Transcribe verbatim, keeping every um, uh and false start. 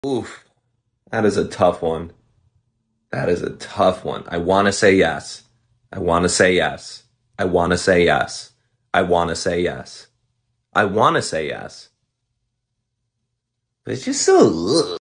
Oof, that is a tough one. That is a tough one. I want to say yes. I want to say yes. I want to say yes. I want to say yes. I want to say yes. But it's just so. Ugh.